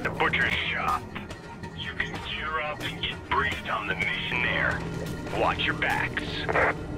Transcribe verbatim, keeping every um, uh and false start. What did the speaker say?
The butcher's shop. You can gear up and get briefed on the mission there. Watch your backs.